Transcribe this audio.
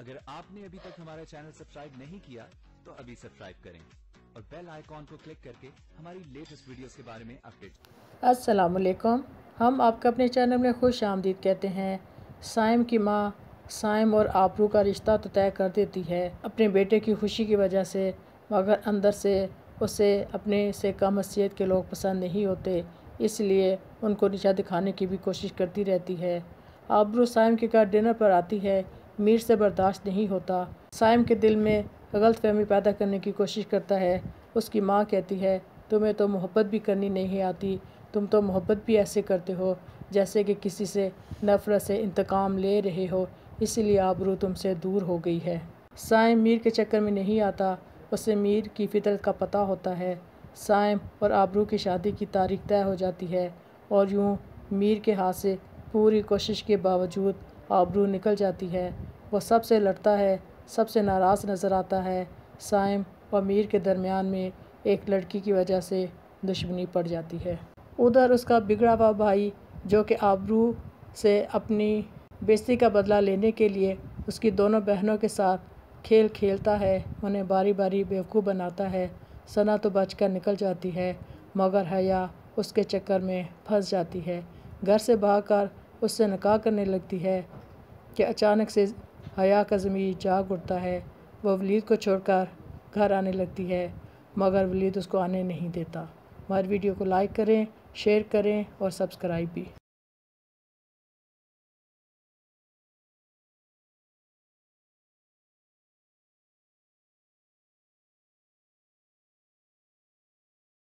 अगर आपने अभी तक हमारा चैनल सब्सक्राइब नहीं किया तो अभी सब्सक्राइब करें और बेल आइकॉन को क्लिक करके हमारी लेटेस्ट वीडियोस के बारे में अपडेट। अस्सलामुअलैकुम। हम आपका अपने चैनल में खुश आमदीद कहते हैं। साइम की माँ साइम और आबरू का रिश्ता तो तय कर देती है अपने बेटे की खुशी की वजह से, मगर अंदर से उसे अपने से कम हैसियत के लोग पसंद नहीं होते, इसलिए उनको नीचा दिखाने की भी कोशिश करती रहती है। आबरू साइम के घर डिनर पर आती है। मीर से बर्दाश्त नहीं होता। साइम के दिल में गलतफहमी पैदा करने की कोशिश करता है। उसकी माँ कहती है, तुम्हें तो मोहब्बत भी करनी नहीं आती, तुम तो मोहब्बत भी ऐसे करते हो जैसे कि किसी से नफ़रत से इंतकाम ले रहे हो, इसीलिए आबरू तुमसे दूर हो गई है। साइम मीर के चक्कर में नहीं आता, उसे मीर की फितरत का पता होता है। साइम और आबरू की शादी की तारीख तय हो जाती है और यूँ मीर के हाथ से पूरी कोशिश के बावजूद आबरू निकल जाती है। वो सबसे लड़ता है, सबसे नाराज़ नज़र आता है। साइम और मीर के दरमियान में एक लड़की की वजह से दुश्मनी पड़ जाती है। उधर उसका बिगड़ा हुआ भाई, जो कि आबरू से अपनी बेइज्जती का बदला लेने के लिए उसकी दोनों बहनों के साथ खेल खेलता है, उन्हें बारी बारी बेवकूफ़ बनाता है। सना तो बचकर निकल जाती है, मगर हया उसके चक्कर में फंस जाती है। घर से भागकर उससे निकाह करने लगती है कि अचानक से हया का ज़मीर जाग उठता है। वह वलीद को छोड़कर घर आने लगती है, मगर वलीद उसको आने नहीं देता। हमारी वीडियो को लाइक करें, शेयर करें और सब्सक्राइब भी।